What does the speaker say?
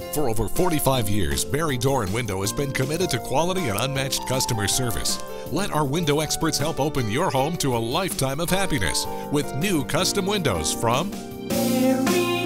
For over 45 years, Barry Door and Window has been committed to quality and unmatched customer service. Let our window experts help open your home to a lifetime of happiness with new custom windows from Barry